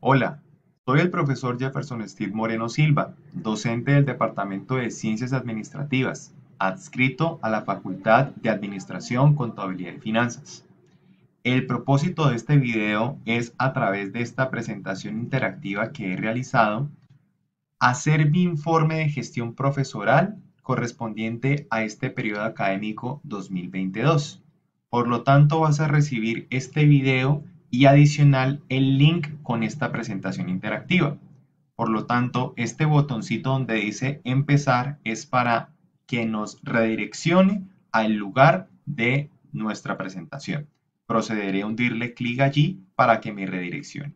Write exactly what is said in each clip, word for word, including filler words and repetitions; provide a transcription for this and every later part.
Hola, soy el profesor Jefferson Steve Moreno Silva, docente del Departamento de Ciencias Administrativas, adscrito a la Facultad de Administración, Contabilidad y Finanzas. El propósito de este video es, a través de esta presentación interactiva que he realizado, hacer mi informe de gestión profesoral correspondiente a este periodo académico dos mil veintidós. Por lo tanto, vas a recibir este video y adicional el link con esta presentación interactiva. Por lo tanto, este botoncito donde dice empezar es para que nos redireccione al lugar de nuestra presentación. Procederé a hundirle clic allí para que me redireccione.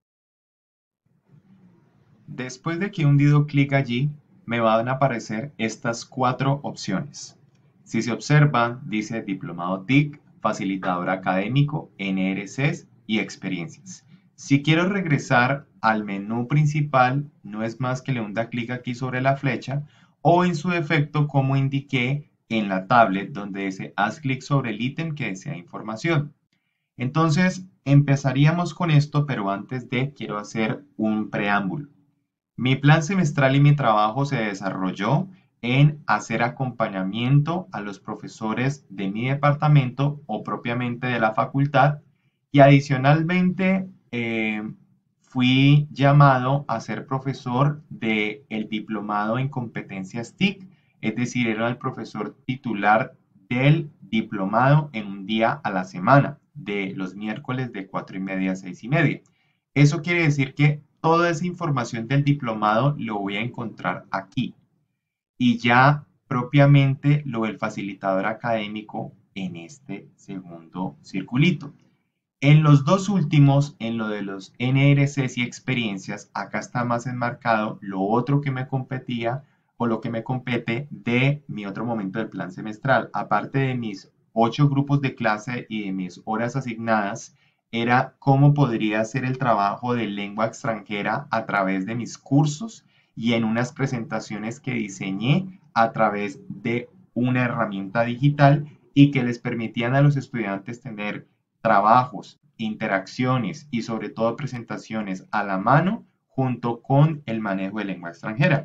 Después de que he hundido clic allí, me van a aparecer estas cuatro opciones. Si se observa, dice Diplomado T I C, Facilitador Académico, N R Cs y Experiencias. Si quiero regresar al menú principal, no es más que le hunda clic aquí sobre la flecha o en su defecto, como indiqué en la tablet, donde dice haz clic sobre el ítem que desea información. Entonces, empezaríamos con esto, pero antes de quiero hacer un preámbulo. Mi plan semestral y mi trabajo se desarrolló en hacer acompañamiento a los profesores de mi departamento o propiamente de la facultad, y adicionalmente eh, fui llamado a ser profesor del diplomado en competencias T I C, es decir, era el profesor titular del diplomado en un día a la semana, de los miércoles de cuatro y media a seis y media. Eso quiere decir que toda esa información del diplomado lo voy a encontrar aquí, y ya propiamente lo del facilitador académico en este segundo circulito. En los dos últimos, en lo de los N R Cs y experiencias, acá está más enmarcado lo otro que me competía o lo que me compete de mi otro momento del plan semestral. Aparte de mis ocho grupos de clase y de mis horas asignadas, era cómo podría hacer el trabajo de lengua extranjera a través de mis cursos y en unas presentaciones que diseñé a través de una herramienta digital y que les permitían a los estudiantes tener trabajos, interacciones y sobre todo presentaciones a la mano junto con el manejo de lengua extranjera.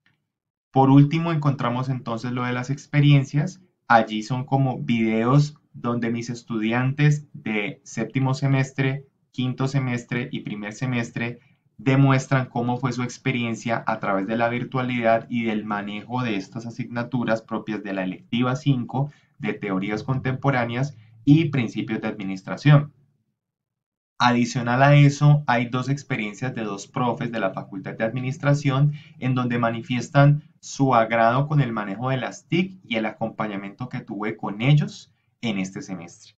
Por último, encontramos entonces lo de las experiencias. Allí son como videos donde mis estudiantes de séptimo semestre, quinto semestre y primer semestre demuestran cómo fue su experiencia a través de la virtualidad y del manejo de estas asignaturas propias de la electiva cinco de teorías contemporáneas y principios de administración. Adicional a eso, hay dos experiencias de dos profes de la Facultad de Administración en donde manifiestan su agrado con el manejo de las T I C y el acompañamiento que tuve con ellos en este semestre.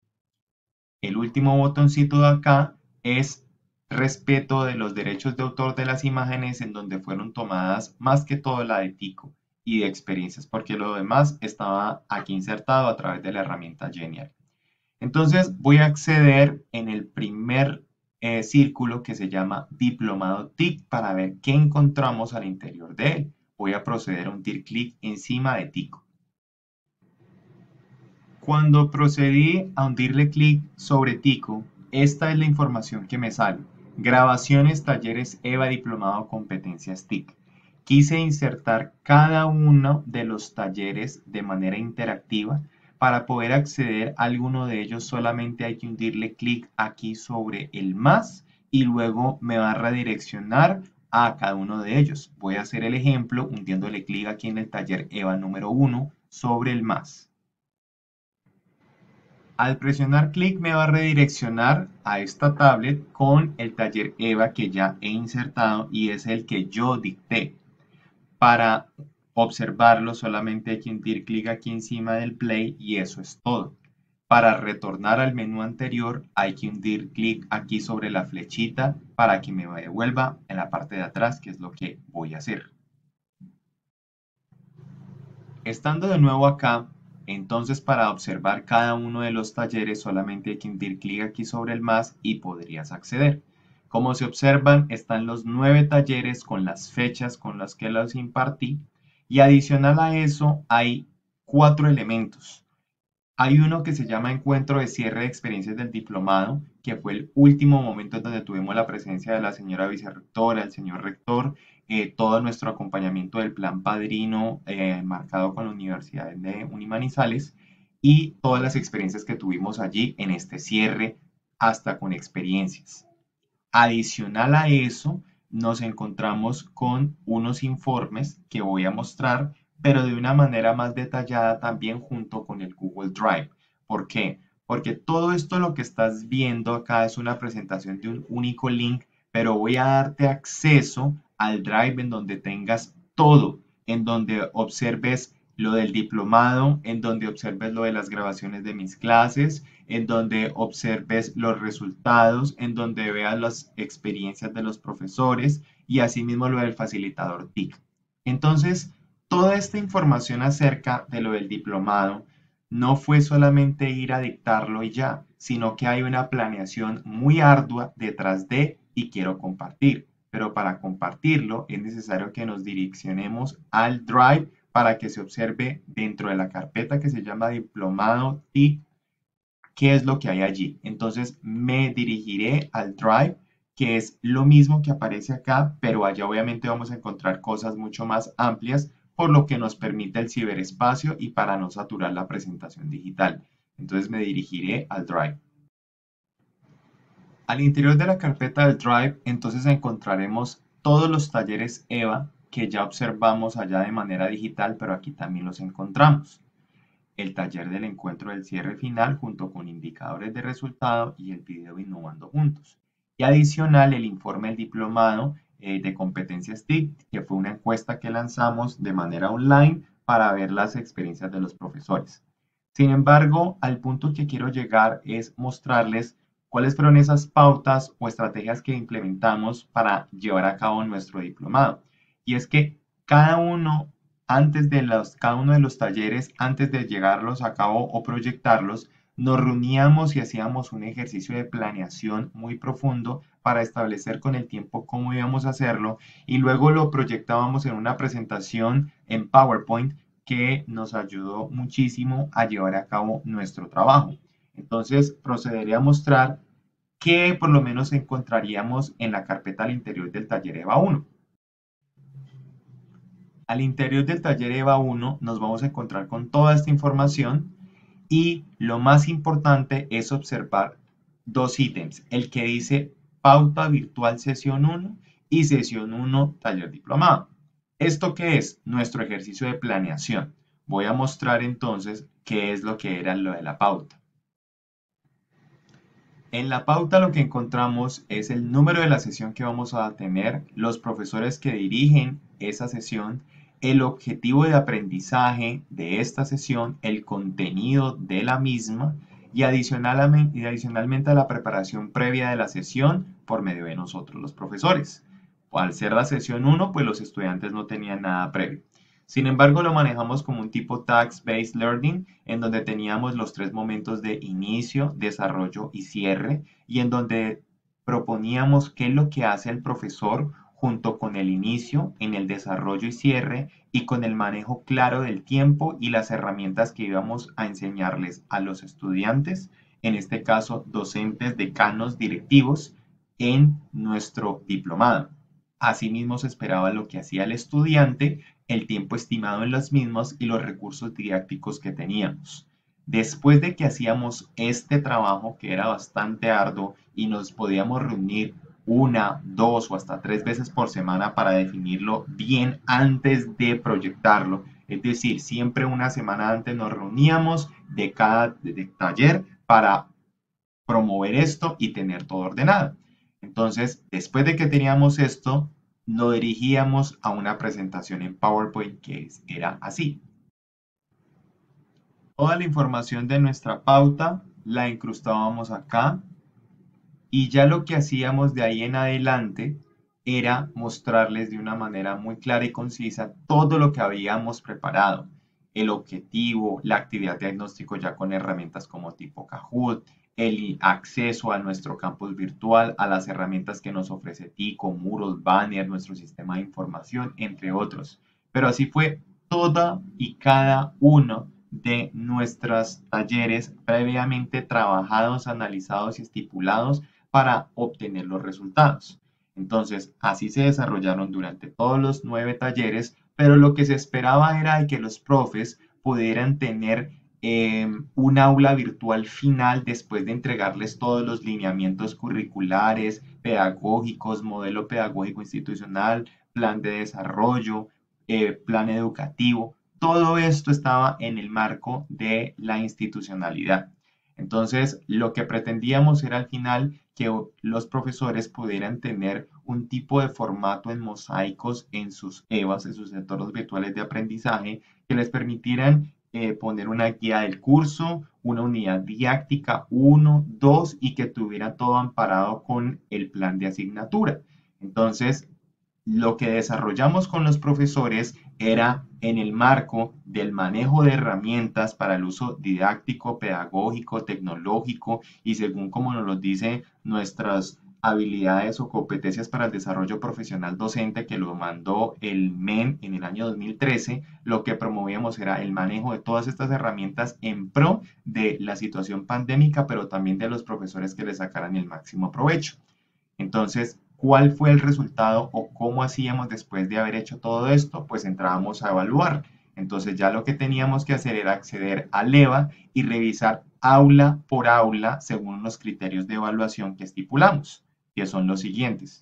El último botoncito de acá es respeto de los derechos de autor de las imágenes, en donde fueron tomadas más que todo la de Tico y de experiencias, porque lo demás estaba aquí insertado a través de la herramienta Genial. Entonces voy a acceder en el primer eh, círculo que se llama Diplomado T I C para ver qué encontramos al interior de él. Voy a proceder a hundir clic encima de Tico. Cuando procedí a hundirle clic sobre Tico, esta es la información que me sale. Grabaciones, talleres EVA Diplomado Competencias T I C. Quise insertar cada uno de los talleres de manera interactiva. Para poder acceder a alguno de ellos solamente hay que hundirle clic aquí sobre el más y luego me va a redireccionar a cada uno de ellos. Voy a hacer el ejemplo hundiéndole clic aquí en el taller EVA número uno sobre el más. Al presionar clic me va a redireccionar a esta tablet con el taller EVA que ya he insertado y es el que yo dicté. Para observarlo solamente hay que hundir clic aquí encima del play y eso es todo. Para retornar al menú anterior hay que hundir clic aquí sobre la flechita para que me devuelva en la parte de atrás, que es lo que voy a hacer. Estando de nuevo acá, entonces para observar cada uno de los talleres solamente hay que hundir clic aquí sobre el más y podrías acceder. Como se observan, están los nueve talleres con las fechas con las que los impartí. Y adicional a eso hay cuatro elementos. Hay uno que se llama Encuentro de Cierre de Experiencias del Diplomado, que fue el último momento en donde tuvimos la presencia de la señora vicerrectora, el señor rector, eh, todo nuestro acompañamiento del plan padrino eh, marcado con la Universidad de Unimanizales y todas las experiencias que tuvimos allí en este cierre, hasta con experiencias. Adicional a eso, nos encontramos con unos informes que voy a mostrar, pero de una manera más detallada también junto con el Google Drive. ¿Por qué? Porque todo esto lo que estás viendo acá es una presentación de un único link, pero voy a darte acceso al Drive en donde tengas todo, en donde observes lo del diplomado, en donde observes lo de las grabaciones de mis clases, en donde observes los resultados, en donde veas las experiencias de los profesores y asimismo lo del facilitador T I C. Entonces, toda esta información acerca de lo del diplomado no fue solamente ir a dictarlo y ya, sino que hay una planeación muy ardua detrás de y quiero compartir. Pero para compartirlo es necesario que nos direccionemos al Drive para que se observe dentro de la carpeta que se llama Diplomado T I C qué es lo que hay allí. Entonces me dirigiré al Drive, que es lo mismo que aparece acá, pero allá obviamente vamos a encontrar cosas mucho más amplias, por lo que nos permite el ciberespacio y para no saturar la presentación digital. Entonces me dirigiré al Drive. Al interior de la carpeta del Drive, entonces encontraremos todos los talleres EVA que ya observamos allá de manera digital, pero aquí también los encontramos. El taller del encuentro del cierre final junto con indicadores de resultado y el video Innovando Juntos. Y adicional el informe del diplomado eh, de competencias T I C, que fue una encuesta que lanzamos de manera online para ver las experiencias de los profesores. Sin embargo, al punto que quiero llegar es mostrarles cuáles fueron esas pautas o estrategias que implementamos para llevar a cabo nuestro diplomado. Y es que cada uno antes de los, cada uno de los talleres, antes de llegarlos a cabo o proyectarlos, nos reuníamos y hacíamos un ejercicio de planeación muy profundo para establecer con el tiempo cómo íbamos a hacerlo y luego lo proyectábamos en una presentación en PowerPoint que nos ayudó muchísimo a llevar a cabo nuestro trabajo. Entonces procederé a mostrar qué por lo menos encontraríamos en la carpeta al interior del taller EVA uno. Al interior del taller EVA uno nos vamos a encontrar con toda esta información y lo más importante es observar dos ítems, el que dice pauta virtual sesión uno y sesión uno taller diplomado. ¿Esto qué es? Nuestro ejercicio de planeación. Voy a mostrar entonces qué es lo que era lo de la pauta. En la pauta lo que encontramos es el número de la sesión que vamos a tener, los profesores que dirigen esa sesión, el objetivo de aprendizaje de esta sesión, el contenido de la misma y adicionalmente, y adicionalmente a la preparación previa de la sesión por medio de nosotros los profesores. Al ser la sesión uno, pues los estudiantes no tenían nada previo. Sin embargo, lo manejamos como un tipo Task-Based Learning, en donde teníamos los tres momentos de inicio, desarrollo y cierre, y en donde proponíamos qué es lo que hace el profesor junto con el inicio, en el desarrollo y cierre, y con el manejo claro del tiempo y las herramientas que íbamos a enseñarles a los estudiantes, en este caso docentes, decanos, directivos, en nuestro diplomado. Asimismo, se esperaba lo que hacía el estudiante, el tiempo estimado en los mismos y los recursos didácticos que teníamos. Después de que hacíamos este trabajo, que era bastante arduo, y nos podíamos reunir una, dos o hasta tres veces por semana para definirlo bien antes de proyectarlo, es decir, siempre una semana antes nos reuníamos de cada de taller para promover esto y tener todo ordenado. Entonces, después de que teníamos esto, lo dirigíamos a una presentación en PowerPoint que era así. Toda la información de nuestra pauta la incrustábamos acá y ya lo que hacíamos de ahí en adelante era mostrarles de una manera muy clara y concisa todo lo que habíamos preparado, el objetivo, la actividad diagnóstico ya con herramientas como tipo Kahoot, el acceso a nuestro campus virtual, a las herramientas que nos ofrece Tico, Moodle, Banner, nuestro sistema de información, entre otros. Pero así fue toda y cada uno de nuestros talleres previamente trabajados, analizados y estipulados para obtener los resultados. Entonces, así se desarrollaron durante todos los nueve talleres, pero lo que se esperaba era que los profes pudieran tener eh, un aula virtual final después de entregarles todos los lineamientos curriculares, pedagógicos, modelo pedagógico institucional, plan de desarrollo, eh, plan educativo. Todo esto estaba en el marco de la institucionalidad. Entonces, lo que pretendíamos era al final que los profesores pudieran tener un tipo de formato en mosaicos en sus E V As, en sus entornos virtuales de aprendizaje, que les permitieran eh, poner una guía del curso, una unidad didáctica, uno, dos, y que tuviera todo amparado con el plan de asignatura. Entonces, lo que desarrollamos con los profesores era en el marco del manejo de herramientas para el uso didáctico, pedagógico, tecnológico y según como nos lo dice nuestras habilidades o competencias para el desarrollo profesional docente que lo mandó el M E N en el año dos mil trece, lo que promovíamos era el manejo de todas estas herramientas en pro de la situación pandémica, pero también de los profesores que le sacaran el máximo provecho. Entonces, ¿cuál fue el resultado o cómo hacíamos después de haber hecho todo esto? Pues entrábamos a evaluar. Entonces ya lo que teníamos que hacer era acceder al E V A y revisar aula por aula según los criterios de evaluación que estipulamos, que son los siguientes.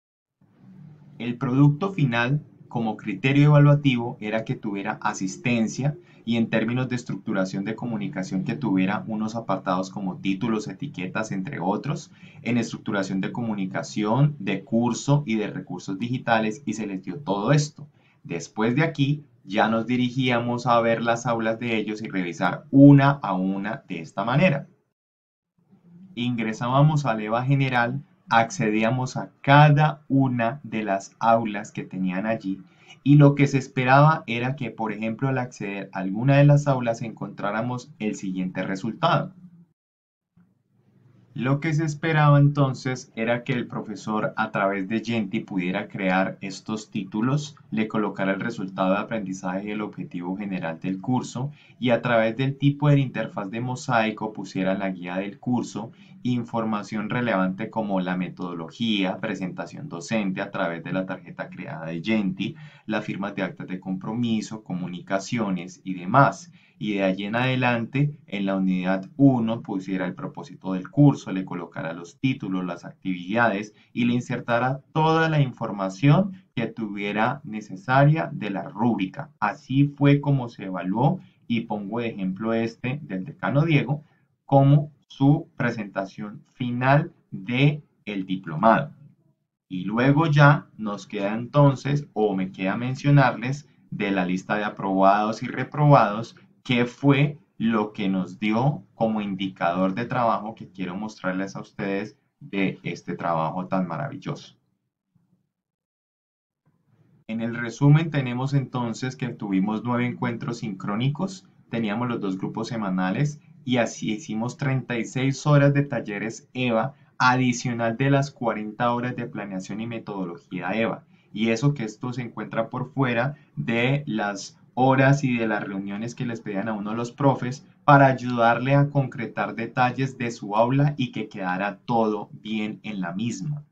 El producto final como criterio evaluativo era que tuviera asistencia y en términos de estructuración de comunicación que tuviera unos apartados como títulos, etiquetas, entre otros, en estructuración de comunicación, de curso y de recursos digitales y se les dio todo esto. Después de aquí ya nos dirigíamos a ver las aulas de ellos y revisar una a una de esta manera. Ingresábamos al E V A general, accedíamos a cada una de las aulas que tenían allí y lo que se esperaba era que, por ejemplo, al acceder a alguna de las aulas encontráramos el siguiente resultado. Lo que se esperaba entonces era que el profesor a través de Genti pudiera crear estos títulos, le colocara el resultado de aprendizaje y el objetivo general del curso y a través del tipo de interfaz de mosaico pusiera la guía del curso, información relevante como la metodología, presentación docente a través de la tarjeta creada de Genti, las firmas de actas de compromiso, comunicaciones y demás. Y de allí en adelante, en la unidad uno, pusiera el propósito del curso, le colocara los títulos, las actividades y le insertara toda la información que tuviera necesaria de la rúbrica. Así fue como se evaluó y pongo de ejemplo este del decano Diego como su presentación final de el diplomado. Y luego ya nos queda entonces, o me queda mencionarles, de la lista de aprobados y reprobados, qué fue lo que nos dio como indicador de trabajo que quiero mostrarles a ustedes de este trabajo tan maravilloso. En el resumen tenemos entonces que tuvimos nueve encuentros sincrónicos, teníamos los dos grupos semanales y así hicimos treinta y seis horas de talleres E V A adicional de las cuarenta horas de planeación y metodología E V A. Y eso que esto se encuentra por fuera de las horas y de las reuniones que les pedían a uno los profes para ayudarle a concretar detalles de su aula y que quedara todo bien en la misma.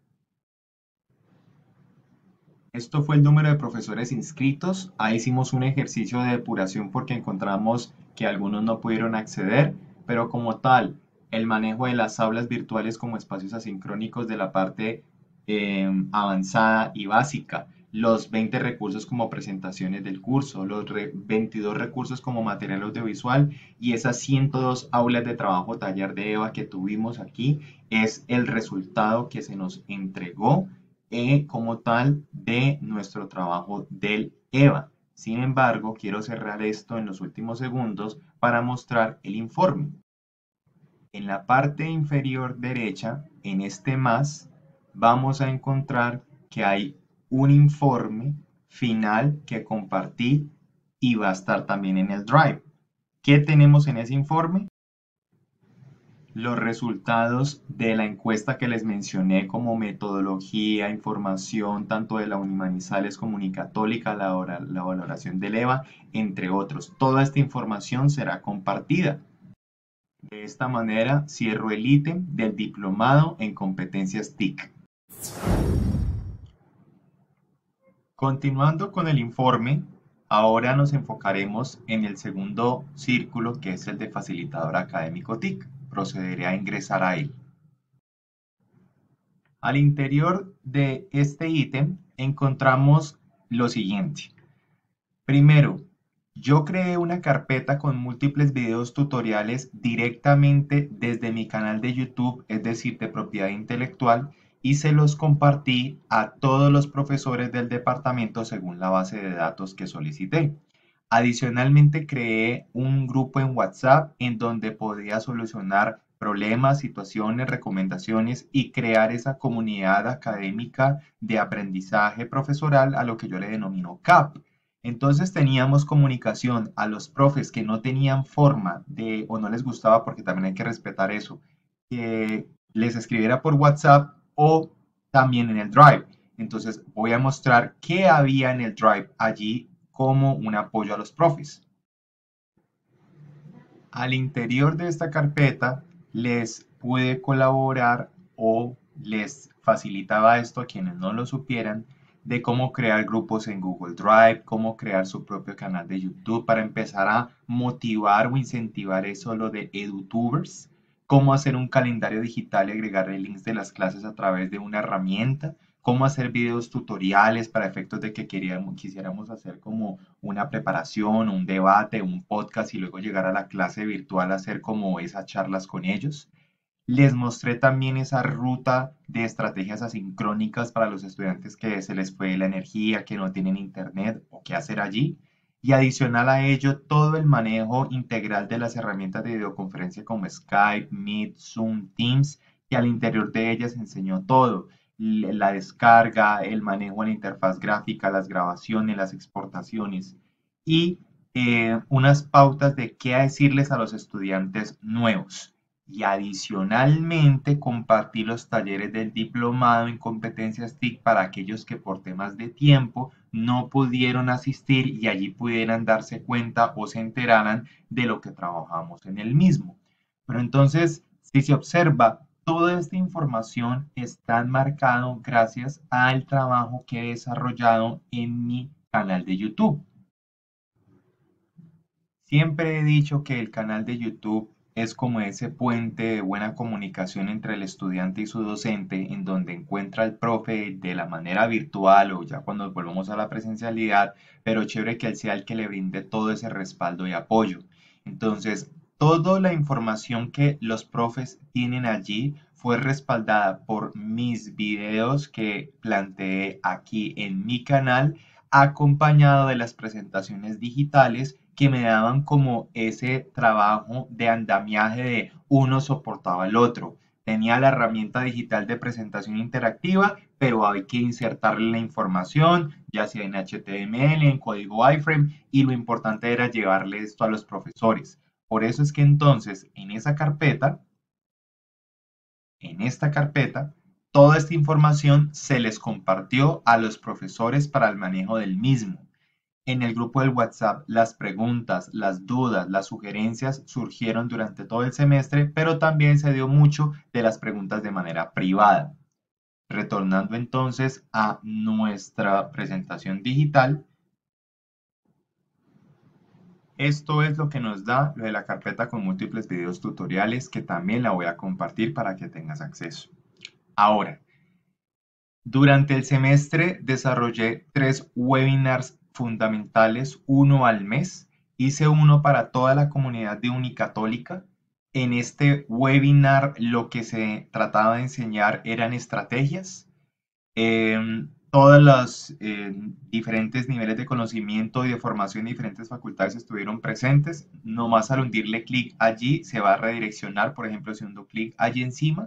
Esto fue el número de profesores inscritos. Ahí hicimos un ejercicio de depuración porque encontramos que algunos no pudieron acceder, pero como tal, el manejo de las aulas virtuales como espacios asincrónicos de la parte eh, avanzada y básica, los veinte recursos como presentaciones del curso, los veintidós recursos como material audiovisual y esas ciento dos aulas de trabajo taller de E V A que tuvimos aquí es el resultado que se nos entregó eh, como tal de nuestro trabajo del E V A. Sin embargo, quiero cerrar esto en los últimos segundos para mostrar el informe. En la parte inferior derecha, en este más, vamos a encontrar que hay un informe final que compartí y va a estar también en el Drive. ¿Qué tenemos en ese informe? Los resultados de la encuesta que les mencioné como metodología, información tanto de la Unimanizales como Unicatólica, la, hora- la valoración del EVA, entre otros. Toda esta información será compartida. De esta manera cierro el ítem del diplomado en competencias T I C. Continuando con el informe, ahora nos enfocaremos en el segundo círculo que es el de facilitador académico T I C. Procederé a ingresar a él. Al interior de este ítem encontramos lo siguiente. Primero, yo creé una carpeta con múltiples videos tutoriales directamente desde mi canal de YouTube, es decir, de propiedad intelectual, y se los compartí a todos los profesores del departamento según la base de datos que solicité. Adicionalmente, creé un grupo en WhatsApp en donde podía solucionar problemas, situaciones, recomendaciones y crear esa comunidad académica de aprendizaje profesoral a lo que yo le denomino C A P. Entonces teníamos comunicación a los profes que no tenían forma de o no les gustaba, porque también hay que respetar eso, que les escribiera por WhatsApp o también en el Drive. Entonces voy a mostrar qué había en el Drive allí como un apoyo a los profes. Al interior de esta carpeta les pude colaborar o les facilitaba esto a quienes no lo supieran de cómo crear grupos en Google Drive, cómo crear su propio canal de YouTube para empezar a motivar o incentivar eso lo de edutubers, cómo hacer un calendario digital y agregarle links de las clases a través de una herramienta, cómo hacer videos tutoriales para efectos de que queríamos, quisiéramos hacer como una preparación, un debate, un podcast y luego llegar a la clase virtual a hacer como esas charlas con ellos. Les mostré también esa ruta de estrategias asincrónicas para los estudiantes que se les fue la energía, que no tienen internet o qué hacer allí. Y adicional a ello, todo el manejo integral de las herramientas de videoconferencia como Skype, Meet, Zoom, Teams, que al interior de ellas enseñó todo. La descarga, el manejo de la interfaz gráfica, las grabaciones, las exportaciones y eh, unas pautas de qué decirles a los estudiantes nuevos. Y adicionalmente compartí los talleres del diplomado en competencias T I C para aquellos que por temas de tiempo no pudieron asistir y allí pudieran darse cuenta o se enteraran de lo que trabajamos en el mismo. Pero entonces, si se observa, toda esta información está enmarcado gracias al trabajo que he desarrollado en mi canal de YouTube. Siempre he dicho que el canal de YouTube es como ese puente de buena comunicación entre el estudiante y su docente, en donde encuentra al profe de la manera virtual o ya cuando volvamos a la presencialidad, pero chévere que él sea el que le brinde todo ese respaldo y apoyo. Entonces, toda la información que los profes tienen allí fue respaldada por mis videos que planteé aquí en mi canal, acompañado de las presentaciones digitales que me daban como ese trabajo de andamiaje de uno soportaba al otro. Tenía la herramienta digital de presentación interactiva, pero hay que insertarle la información, ya sea en H T M L, en código iframe, y lo importante era llevarle esto a los profesores. Por eso es que entonces en esa carpeta, en esta carpeta, toda esta información se les compartió a los profesores para el manejo del mismo. En el grupo del WhatsApp, las preguntas, las dudas, las sugerencias surgieron durante todo el semestre, pero también se dio mucho de las preguntas de manera privada. Retornando entonces a nuestra presentación digital, esto es lo que nos da lo de la carpeta con múltiples videos tutoriales que también la voy a compartir para que tengas acceso. Ahora, durante el semestre desarrollé tres webinars fundamentales, uno al mes. Hice uno para toda la comunidad de Unicatólica. En este webinar lo que se trataba de enseñar eran estrategias. Eh, todos los eh, diferentes niveles de conocimiento y de formación de diferentes facultades estuvieron presentes. Nomás al hundirle clic allí se va a redireccionar, por ejemplo, si hundo clic allí encima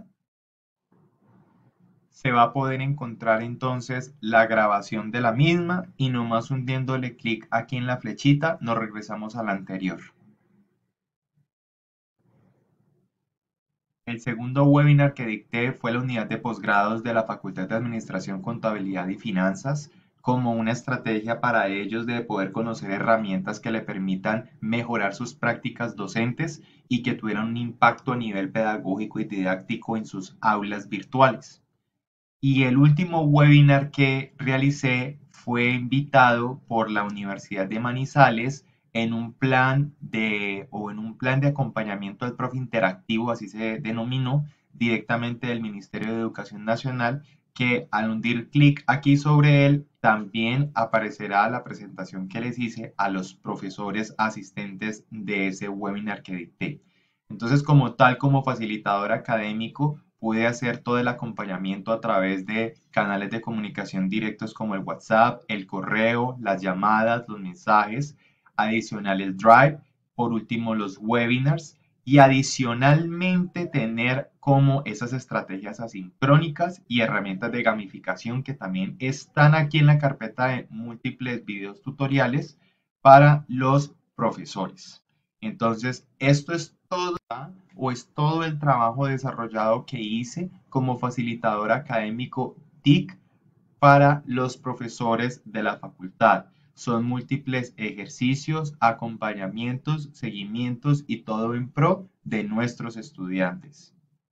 se va a poder encontrar entonces la grabación de la misma y nomás hundiéndole clic aquí en la flechita nos regresamos a la anterior. El segundo webinar que dicté fue la unidad de posgrados de la Facultad de Administración, Contabilidad y Finanzas, como una estrategia para ellos de poder conocer herramientas que le permitan mejorar sus prácticas docentes y que tuvieran un impacto a nivel pedagógico y didáctico en sus aulas virtuales. Y el último webinar que realicé fue invitado por la Universidad de Manizales en un plan de, o en un plan de acompañamiento al profe interactivo, así se denominó, directamente del Ministerio de Educación Nacional, que al hundir clic aquí sobre él, también aparecerá la presentación que les hice a los profesores asistentes de ese webinar que dicté. Entonces, como tal, como facilitador académico, pude hacer todo el acompañamiento a través de canales de comunicación directos como el WhatsApp, el correo, las llamadas, los mensajes, adicional el Drive, por último los webinars y adicionalmente tener como esas estrategias asincrónicas y herramientas de gamificación que también están aquí en la carpeta de múltiples videos tutoriales para los profesores. Entonces, esto es todo o es todo el trabajo desarrollado que hice como facilitador académico T I C para los profesores de la facultad. Son múltiples ejercicios, acompañamientos, seguimientos y todo en pro de nuestros estudiantes.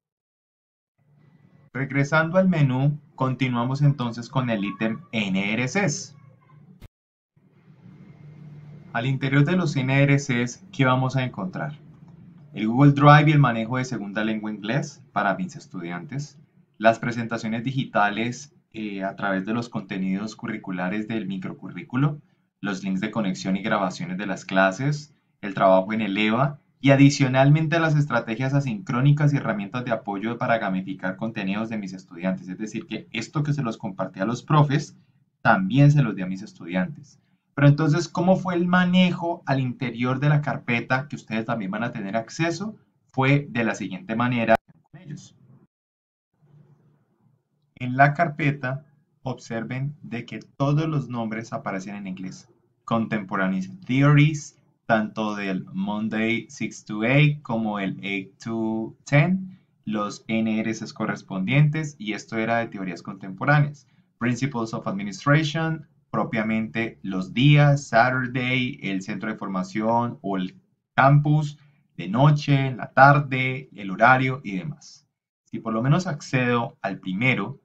Regresando al menú, continuamos entonces con el ítem N R Cs. Al interior de los N R Cs, ¿qué vamos a encontrar? El Google Drive y el manejo de segunda lengua inglés para mis estudiantes, las presentaciones digitales eh, a través de los contenidos curriculares del microcurrículo, los links de conexión y grabaciones de las clases, el trabajo en el E V A y adicionalmente las estrategias asincrónicas y herramientas de apoyo para gamificar contenidos de mis estudiantes. Es decir, que esto que se los compartí a los profes, también se los di a mis estudiantes. Pero entonces, ¿cómo fue el manejo al interior de la carpeta que ustedes también van a tener acceso? Fue de la siguiente manera con ellos. En la carpeta, observen de que todos los nombres aparecen en inglés. Contemporaneous Theories, tanto del Monday six to eight como el eight to ten, los N R Cs correspondientes, y esto era de teorías contemporáneas. Principles of Administration, propiamente los días, Saturday, el centro de formación o el campus, de noche, la tarde, el horario y demás. Si por lo menos accedo al primero,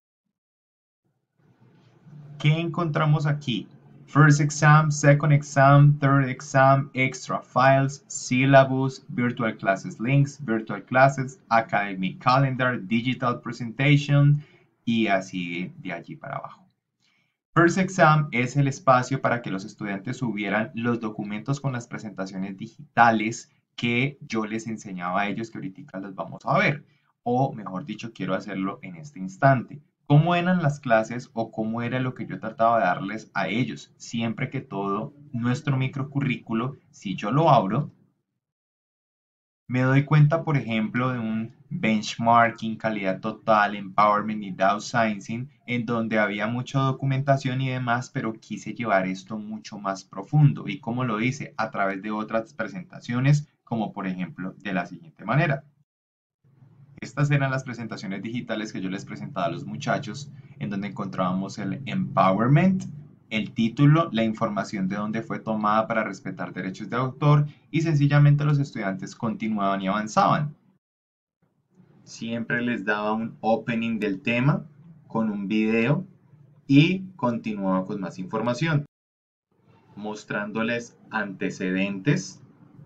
¿qué encontramos aquí? First exam, second exam, third exam, extra files, syllabus, virtual classes links, virtual classes, academic calendar, digital presentation y así de allí para abajo. First Exam es el espacio para que los estudiantes subieran los documentos con las presentaciones digitales que yo les enseñaba a ellos, que ahorita los vamos a ver. O mejor dicho, quiero hacerlo en este instante. ¿Cómo eran las clases o cómo era lo que yo trataba de darles a ellos? Siempre que todo nuestro microcurrículo, si yo lo abro, me doy cuenta, por ejemplo, de un benchmarking, calidad total, empowerment y downsizing, en donde había mucha documentación y demás, pero quise llevar esto mucho más profundo. ¿Y cómo lo hice? A través de otras presentaciones, como por ejemplo de la siguiente manera. Estas eran las presentaciones digitales que yo les presentaba a los muchachos, en donde encontrábamos el empowerment, el título, la información de dónde fue tomada para respetar derechos de autor y sencillamente los estudiantes continuaban y avanzaban. Siempre les daba un opening del tema con un video y continuaba con más información, mostrándoles antecedentes,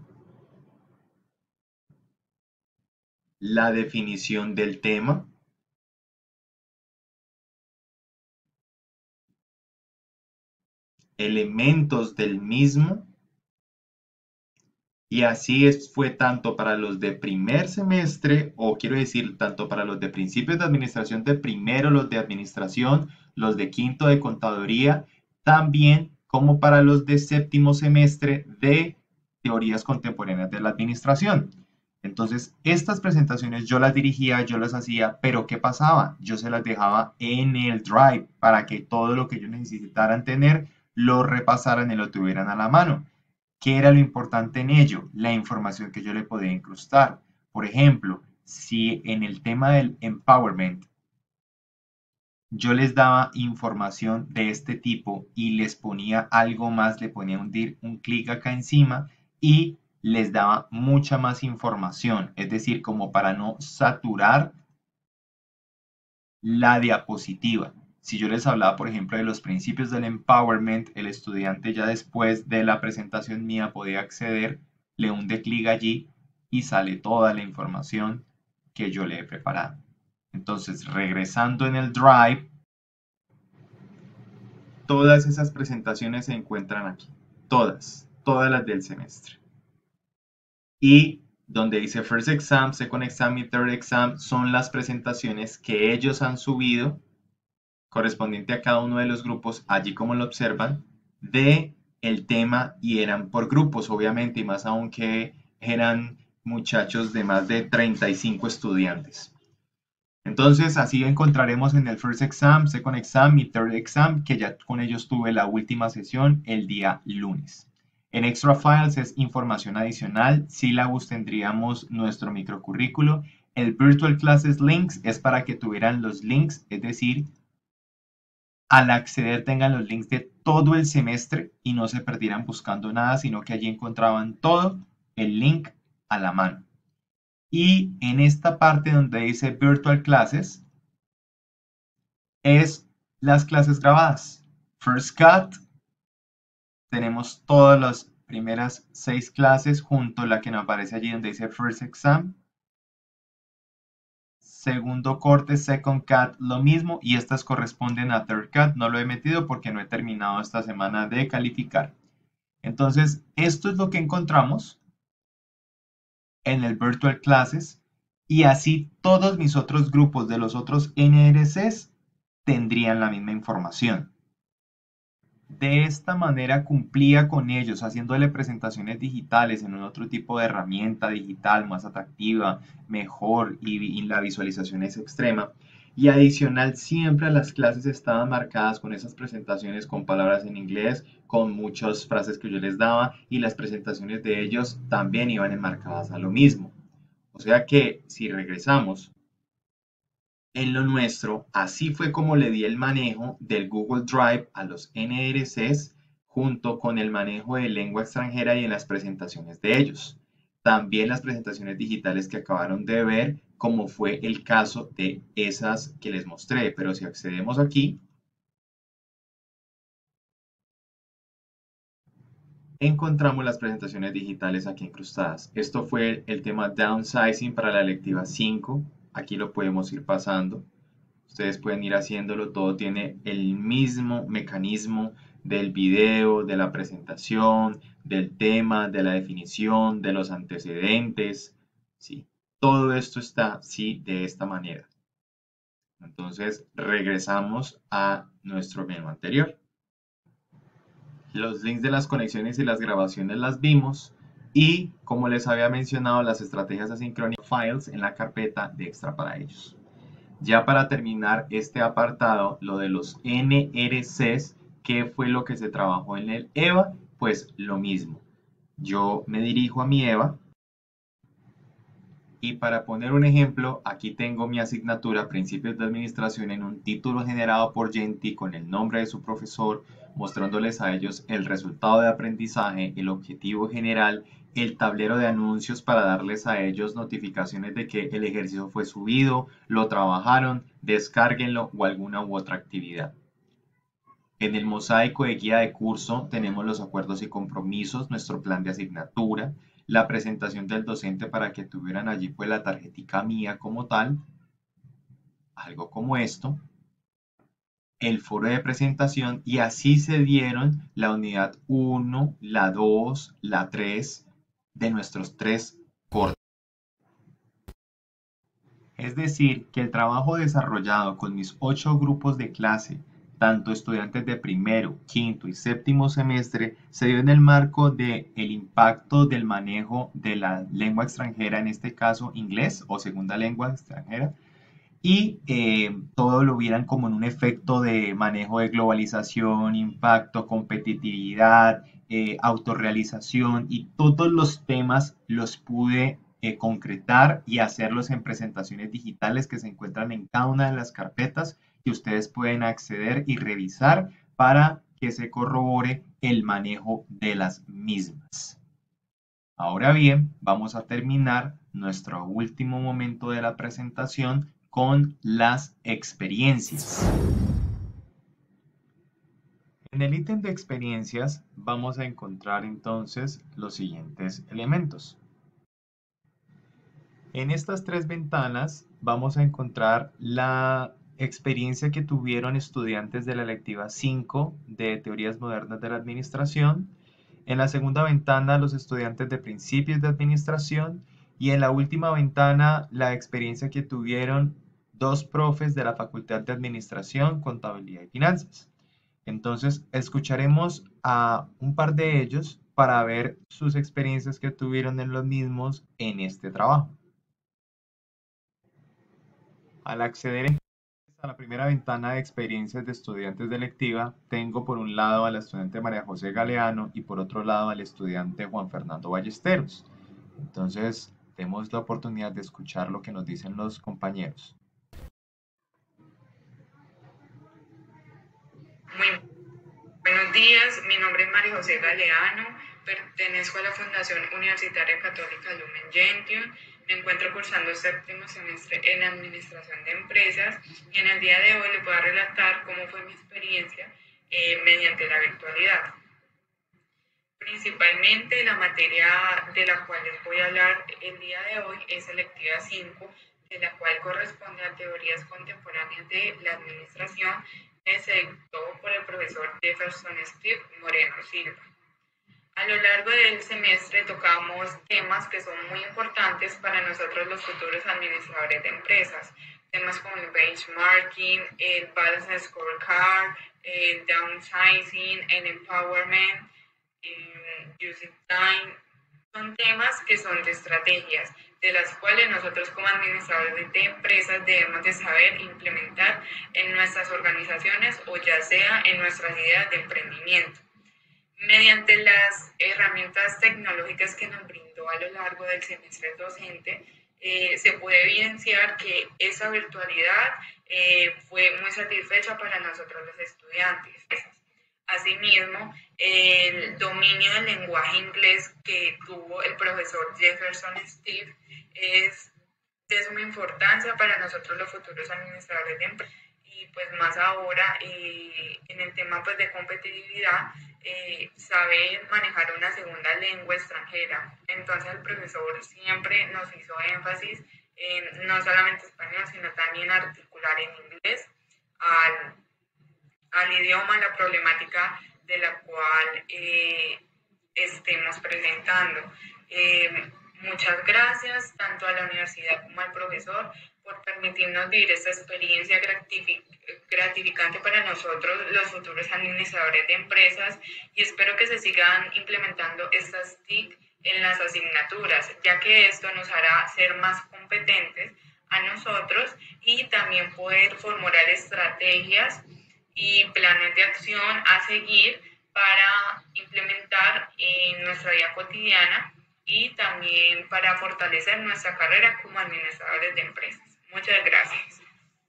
la definición del tema, elementos del mismo, y así es, fue tanto para los de primer semestre, o quiero decir, tanto para los de principios de administración de primero, los de administración, los de quinto de contaduría, también como para los de séptimo semestre de teorías contemporáneas de la administración. Entonces, estas presentaciones yo las dirigía, yo las hacía, pero ¿qué pasaba? Yo se las dejaba en el Drive para que todo lo que ellos necesitaran tener lo repasaran y lo tuvieran a la mano. ¿Qué era lo importante en ello? La información que yo le podía incrustar. Por ejemplo, si en el tema del empowerment yo les daba información de este tipo y les ponía algo más, le ponía un, un clic acá encima y les daba mucha más información, es decir, como para no saturar la diapositiva. Si yo les hablaba, por ejemplo, de los principios del empowerment, el estudiante ya después de la presentación mía podía acceder, le hunde clic allí y sale toda la información que yo le he preparado. Entonces, regresando en el Drive, todas esas presentaciones se encuentran aquí. Todas, todas las del semestre. Y donde dice First Exam, Second Exam y Third Exam son las presentaciones que ellos han subido correspondiente a cada uno de los grupos, allí como lo observan, de el tema y eran por grupos, obviamente, y más aún que eran muchachos de más de treinta y cinco estudiantes. Entonces, así encontraremos en el First Exam, Second Exam y Third Exam, que ya con ellos tuve la última sesión el día lunes. En Extra Files es información adicional, sílabus tendríamos nuestro microcurrículo. El Virtual Classes Links es para que tuvieran los links, es decir, al acceder tengan los links de todo el semestre y no se perdieran buscando nada, sino que allí encontraban todo el link a la mano. Y en esta parte donde dice Virtual Classes, es las clases grabadas. First Cut, tenemos todas las primeras seis clases junto a la que nos aparece allí donde dice First Exam. Segundo corte, Second Cut, lo mismo, y estas corresponden a Third Cut. No lo he metido porque no he terminado esta semana de calificar. Entonces, esto es lo que encontramos en el Virtual Classes, y así todos mis otros grupos de los otros N R Cs tendrían la misma información. De esta manera cumplía con ellos, haciéndole presentaciones digitales en un otro tipo de herramienta digital más atractiva, mejor, y, y la visualización es extrema. Y adicional, siempre las clases estaban marcadas con esas presentaciones con palabras en inglés, con muchas frases que yo les daba, y las presentaciones de ellos también iban enmarcadas a lo mismo. O sea que si regresamos en lo nuestro, así fue como le di el manejo del Google Drive a los N R Cs junto con el manejo de lengua extranjera y en las presentaciones de ellos. También las presentaciones digitales que acabaron de ver, como fue el caso de esas que les mostré. Pero si accedemos aquí, encontramos las presentaciones digitales aquí incrustadas. Esto fue el tema Downsizing para la lectiva cinco. Aquí lo podemos ir pasando. Ustedes pueden ir haciéndolo, todo tiene el mismo mecanismo del video, de la presentación, del tema, de la definición, de los antecedentes, ¿sí? Todo esto está, sí, de esta manera. Entonces, regresamos a nuestro menú anterior. Los links de las conexiones y las grabaciones las vimos, y como les había mencionado, las estrategias asincrónicas files en la carpeta de extra para ellos. Ya para terminar este apartado, lo de los N R Cs, ¿qué fue lo que se trabajó en el E V A? Pues lo mismo. Yo me dirijo a mi E V A y para poner un ejemplo, aquí tengo mi asignatura Principios de Administración en un título generado por Genti con el nombre de su profesor, mostrándoles a ellos el resultado de aprendizaje, el objetivo general, el tablero de anuncios para darles a ellos notificaciones de que el ejercicio fue subido, lo trabajaron, descárguenlo o alguna u otra actividad. En el mosaico de guía de curso tenemos los acuerdos y compromisos, nuestro plan de asignatura, la presentación del docente para que tuvieran allí pues la tarjetica mía como tal, algo como esto, el foro de presentación, y así se dieron la unidad uno, la dos, la tres de nuestros tres cortes. Es decir, que el trabajo desarrollado con mis ocho grupos de clase, tanto estudiantes de primero, quinto y séptimo semestre, se dio en el marco del impacto del manejo de la lengua extranjera, en este caso inglés o segunda lengua extranjera, y eh, todo lo vieran como en un efecto de manejo de globalización, impacto, competitividad, eh, autorrealización, y todos los temas los pude eh, concretar y hacerlos en presentaciones digitales que se encuentran en cada una de las carpetas que ustedes pueden acceder y revisar para que se corrobore el manejo de las mismas. Ahora bien, vamos a terminar nuestro último momento de la presentación con las experiencias. En el ítem de experiencias vamos a encontrar entonces los siguientes elementos. En estas tres ventanas vamos a encontrar la experiencia que tuvieron estudiantes de la electiva cinco de Teorías Modernas de la Administración. En la segunda ventana, los estudiantes de Principios de Administración. Y en la última ventana, la experiencia que tuvieron dos profes de la Facultad de Administración, Contabilidad y Finanzas. Entonces, escucharemos a un par de ellos para ver sus experiencias que tuvieron en los mismos en este trabajo. Al acceder a la primera ventana de experiencias de estudiantes de electiva, tengo por un lado a la estudiante María José Galeano y por otro lado al estudiante Juan Fernando Ballesteros. Entonces, tenemos la oportunidad de escuchar lo que nos dicen los compañeros. Muy buenos días, mi nombre es María José Galeano, pertenezco a la Fundación Universitaria Católica Lumen Gentium, me encuentro cursando séptimo semestre en Administración de Empresas y en el día de hoy les voy a relatar cómo fue mi experiencia eh, mediante la virtualidad. Principalmente la materia de la cual les voy a hablar el día de hoy es electiva cinco, de la cual corresponde a Teorías Contemporáneas de la Administración, que se dictó por el profesor Jefferson Steve Moreno Silva. A lo largo del semestre tocamos temas que son muy importantes para nosotros los futuros administradores de empresas, temas como el benchmarking, el balance scorecard, el downsizing, el empowerment, el using time. Son temas que son de estrategias, de las cuales nosotros como administradores de empresas debemos de saber implementar en nuestras organizaciones o ya sea en nuestras ideas de emprendimiento. Mediante las herramientas tecnológicas que nos brindó a lo largo del semestre docente, eh, se puede evidenciar que esa virtualidad eh, fue muy satisfecha para nosotros los estudiantes. Asimismo, el dominio del lenguaje inglés que tuvo el profesor Jefferson Steve es de suma importancia para nosotros los futuros administradores de empresas. Y pues más ahora eh, en el tema pues, de competitividad, eh, saber manejar una segunda lengua extranjera. Entonces el profesor siempre nos hizo énfasis en no solamente español, sino también articular en inglés al, al idioma, la problemática de la cual eh, estemos presentando. Eh, muchas gracias tanto a la universidad como al profesor por permitirnos vivir esta experiencia gratificante para nosotros, los futuros administradores de empresas, y espero que se sigan implementando estas T I C en las asignaturas, ya que esto nos hará ser más competentes a nosotros y también poder formular estrategias y planes de acción a seguir para implementar en nuestra vida cotidiana y también para fortalecer nuestra carrera como administradores de empresas. Muchas gracias.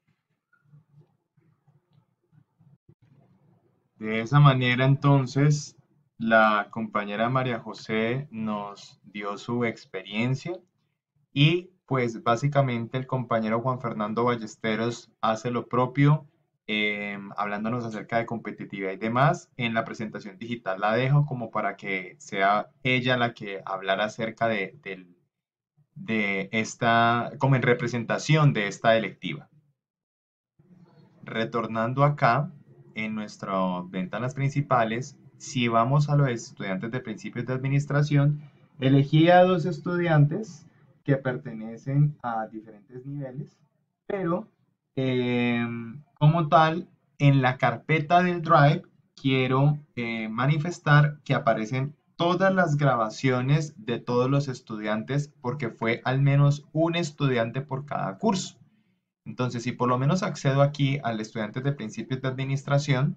De esa manera, entonces, la compañera María José nos dio su experiencia y pues básicamente el compañero Juan Fernando Ballesteros hace lo propio, eh, hablándonos acerca de competitividad y demás. En la presentación digital la dejo como para que sea ella la que hablara acerca de, de, de esta, como en representación de esta electiva. Retornando acá, en nuestras ventanas principales, si vamos a los estudiantes de principios de administración, elegí a dos estudiantes que pertenecen a diferentes niveles, pero eh, como tal, en la carpeta del Drive quiero eh, manifestar que aparecen todas las grabaciones de todos los estudiantes porque fue al menos un estudiante por cada curso. Entonces, si por lo menos accedo aquí al estudiante de principios de administración,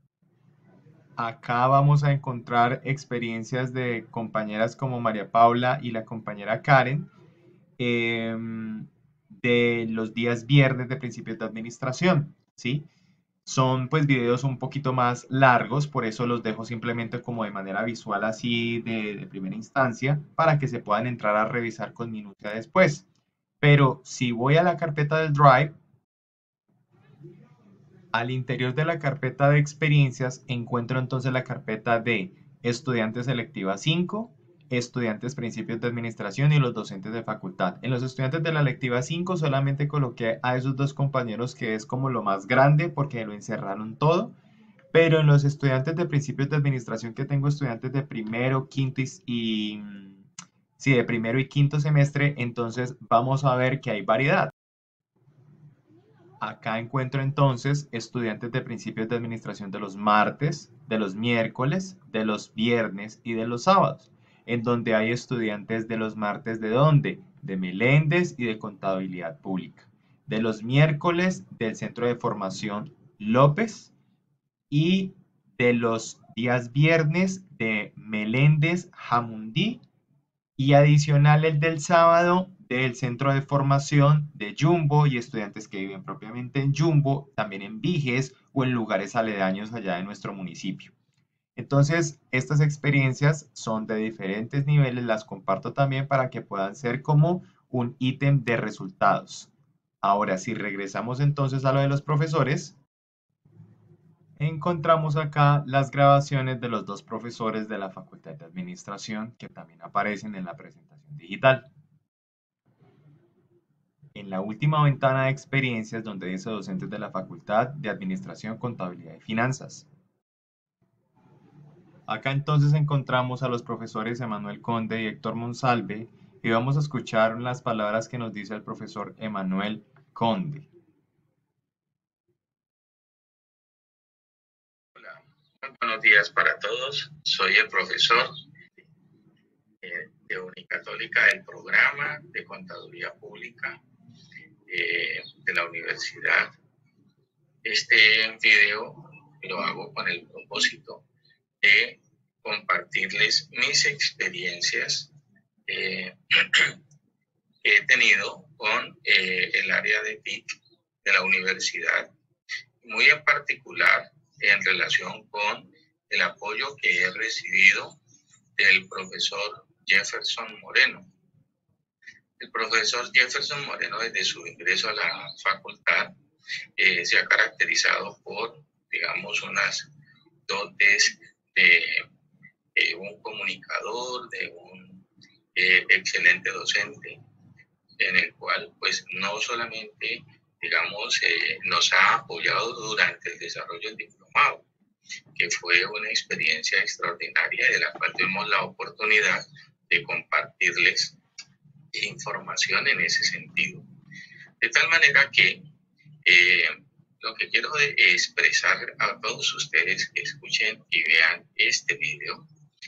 acá vamos a encontrar experiencias de compañeras como María Paula y la compañera Karen. eh, de los días viernes de principios de administración, ¿sí? Son pues videos un poquito más largos, por eso los dejo simplemente como de manera visual así de, de primera instancia, para que se puedan entrar a revisar con minucia después. Pero si voy a la carpeta del Drive, al interior de la carpeta de experiencias encuentro entonces la carpeta de estudiantes selectiva cinco, estudiantes principios de administración y los docentes de facultad. En los estudiantes de la lectiva cinco solamente coloqué a esos dos compañeros que es como lo más grande porque lo encerraron todo, pero en los estudiantes de principios de administración que tengo estudiantes de primero, quinto y, y sí, de primero y quinto semestre, entonces vamos a ver que hay variedad. Acá encuentro entonces estudiantes de principios de administración de los martes, de los miércoles, de los viernes y de los sábados, en donde hay estudiantes de los martes de dónde? De Meléndez y de contabilidad pública. De los miércoles del Centro de Formación López y de los días viernes de Meléndez Jamundí y adicional el del sábado del centro de formación de Jumbo y estudiantes que viven propiamente en Jumbo, también en Viges o en lugares aledaños allá de nuestro municipio. Entonces, estas experiencias son de diferentes niveles, las comparto también para que puedan ser como un ítem de resultados. Ahora, si regresamos entonces a lo de los profesores, encontramos acá las grabaciones de los dos profesores de la Facultad de Administración que también aparecen en la presentación digital. En la última ventana de experiencias donde dice docentes de la Facultad de Administración, Contabilidad y Finanzas. Acá entonces encontramos a los profesores Emanuel Conde y Héctor Monsalve y vamos a escuchar las palabras que nos dice el profesor Emanuel Conde. Hola, muy buenos días para todos. Soy el profesor eh, de Unicatólica del programa de Contaduría Pública eh, de la universidad. Este video lo hago con el propósito de compartirles mis experiencias eh, que he tenido con eh, el área de T I C de la universidad, muy en particular en relación con el apoyo que he recibido del profesor Jefferson Moreno. El profesor Jefferson Moreno, desde su ingreso a la facultad, eh, se ha caracterizado por, digamos, unas dotes de eh, un comunicador, de un eh, excelente docente, en el cual, pues, no solamente, digamos, eh, nos ha apoyado durante el desarrollo del diplomado, que fue una experiencia extraordinaria de la cual tuvimos la oportunidad de compartirles información en ese sentido. De tal manera que eh, lo que quiero expresar a todos ustedes que escuchen y vean este video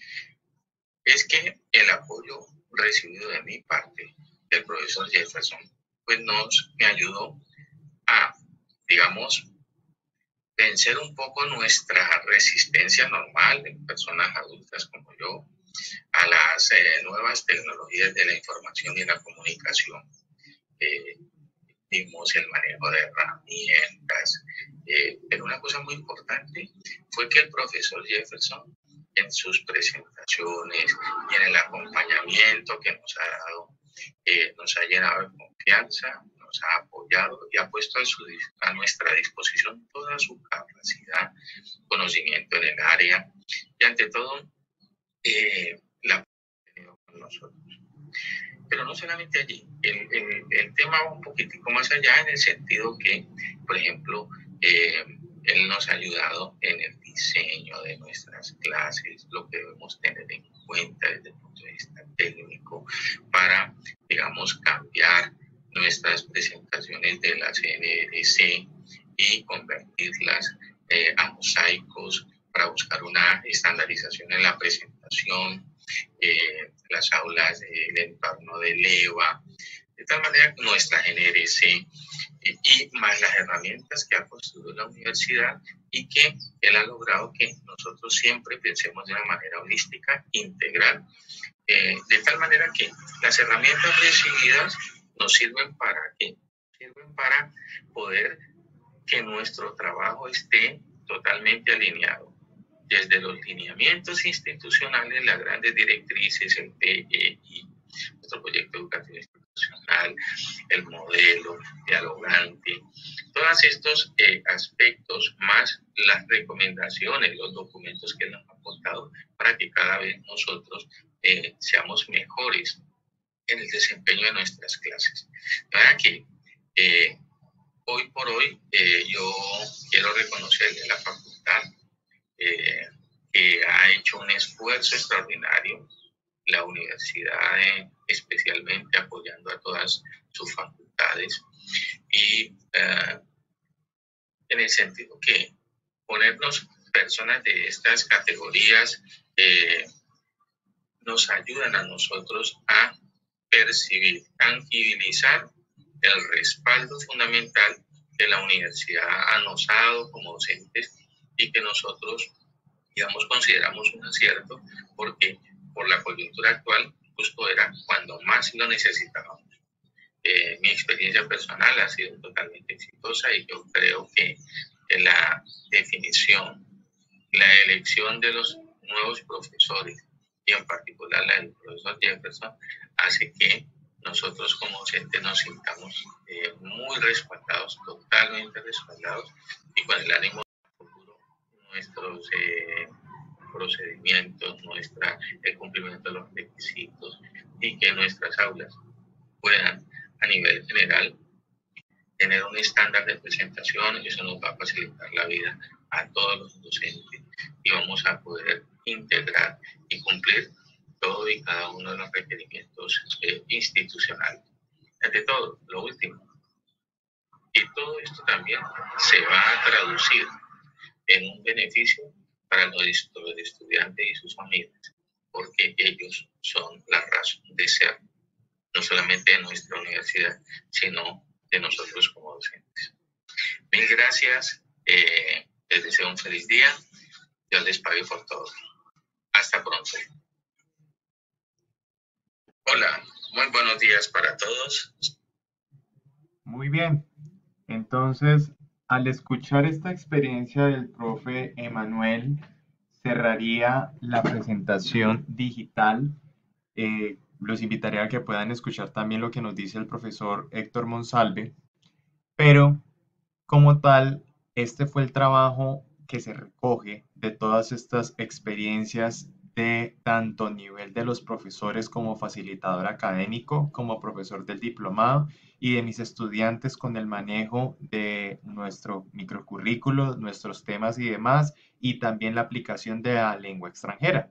es que el apoyo recibido de mi parte del profesor Jefferson pues nos me ayudó a, digamos, vencer un poco nuestra resistencia normal en personas adultas como yo a las eh, nuevas tecnologías de la información y la comunicación. Eh, vimos el manejo de herramientas, eh, pero una cosa muy importante fue que el profesor Jefferson en sus presentaciones y en el acompañamiento que nos ha dado, eh, nos ha llenado de confianza, nos ha apoyado y ha puesto a, su, a nuestra disposición toda su capacidad, conocimiento en el área y ante todo eh, la ha tenido con nosotros. Pero no solamente allí, el, el, el tema va un poquitico más allá en el sentido que, por ejemplo, eh, él nos ha ayudado en el diseño de nuestras clases, lo que debemos tener en cuenta desde el punto de vista técnico para, digamos, cambiar nuestras presentaciones de la C N R C y convertirlas eh, a mosaicos para buscar una estandarización en la presentación, eh, las aulas del entorno del E V A, de tal manera que nuestra G N R C y más las herramientas que ha construido la universidad y que él ha logrado que nosotros siempre pensemos de una manera holística, integral, eh, de tal manera que las herramientas recibidas nos sirven para ¿qué? Sirven para poder que nuestro trabajo esté totalmente alineado. Desde los lineamientos institucionales, las grandes directrices, el P E I, nuestro proyecto educativo institucional, el modelo dialogante, todos estos eh, aspectos, más las recomendaciones, los documentos que nos han aportado para que cada vez nosotros eh, seamos mejores en el desempeño de nuestras clases. Para que eh, hoy por hoy eh, yo quiero reconocerle a la facultad eh, que ha hecho un esfuerzo extraordinario, la universidad eh, especialmente apoyando a todas sus facultades y eh, en el sentido que ponernos personas de estas categorías eh, nos ayudan a nosotros a percibir, tangibilizar el respaldo fundamental que la universidad nos ha dado como docentes y que nosotros, digamos, consideramos un acierto porque por la coyuntura actual justo era cuando más lo necesitábamos. Eh, mi experiencia personal ha sido totalmente exitosa y yo creo que la definición, la elección de los nuevos profesores y en particular la del profesor Jefferson hace que nosotros como docentes nos sintamos eh, muy respaldados, totalmente respaldados y con el ánimo de futuro nuestros eh, procedimientos, nuestra, el cumplimiento de los requisitos y que nuestras aulas puedan a nivel general tener un estándar de presentación. Eso nos va a facilitar la vida a todos los docentes y vamos a poder integrar y cumplir todo y cada uno de los requerimientos eh, institucionales. Ante todo, lo último, y todo esto también se va a traducir en un beneficio para los estudiantes y sus familias, porque ellos son la razón de ser, no solamente de nuestra universidad, sino de nosotros como docentes. Mil gracias, eh, les deseo un feliz día, Dios les pague por todo. Hasta pronto. Hola, muy buenos días para todos. Muy bien, entonces al escuchar esta experiencia del profe Emanuel, cerraría la presentación digital. Eh, los invitaría a que puedan escuchar también lo que nos dice el profesor Héctor Monsalve, pero como tal, este fue el trabajo que se recoge de todas estas experiencias de tanto nivel de los profesores como facilitador académico, como profesor del diplomado y de mis estudiantes con el manejo de nuestro microcurrículo, nuestros temas y demás, y también la aplicación de la lengua extranjera.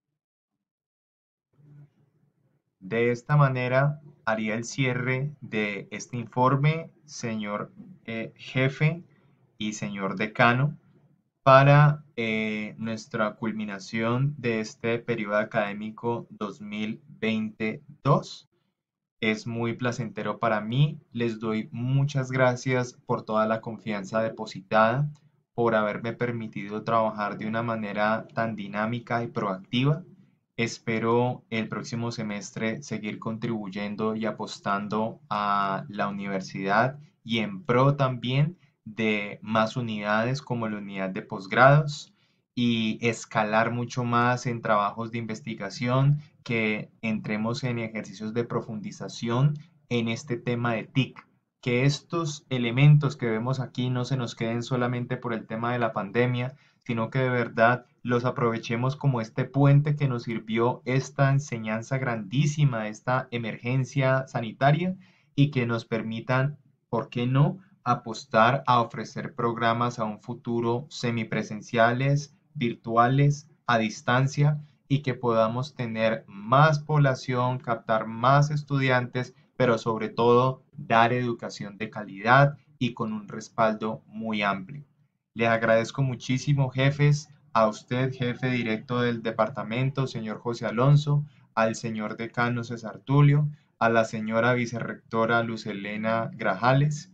De esta manera haría el cierre de este informe, señor eh, jefe y señor decano, para eh, nuestra culminación de este periodo académico dos mil veintidós. Es muy placentero para mí. Les doy muchas gracias por toda la confianza depositada, por haberme permitido trabajar de una manera tan dinámica y proactiva. Espero el próximo semestre seguir contribuyendo y apostando a la universidad y en pro también de más unidades como la unidad de posgrados y escalar mucho más en trabajos de investigación, que entremos en ejercicios de profundización en este tema de T I C, que estos elementos que vemos aquí no se nos queden solamente por el tema de la pandemia, sino que de verdad los aprovechemos como este puente que nos sirvió esta enseñanza grandísima, esta emergencia sanitaria, y que nos permitan, ¿por qué no?, apostar a ofrecer programas a un futuro semipresenciales, virtuales, a distancia, y que podamos tener más población, captar más estudiantes, pero sobre todo dar educación de calidad y con un respaldo muy amplio. Les agradezco muchísimo, jefes, a usted, jefe directo del departamento, señor José Alonso, al señor decano César Tulio, a la señora vicerrectora Luz Helena Grajales,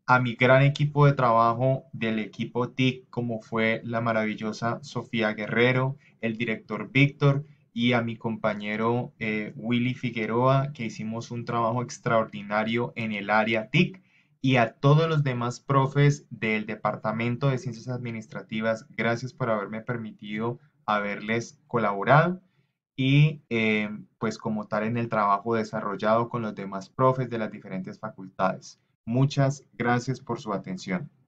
a mi gran equipo de trabajo del equipo T I C, como fue la maravillosa Sofía Guerrero, el director Víctor y a mi compañero eh, Willy Figueroa, que hicimos un trabajo extraordinario en el área T I C, y a todos los demás profes del Departamento de Ciencias Administrativas, gracias por haberme permitido haberles colaborado y eh, pues como tal en el trabajo desarrollado con los demás profes de las diferentes facultades. Muchas gracias por su atención.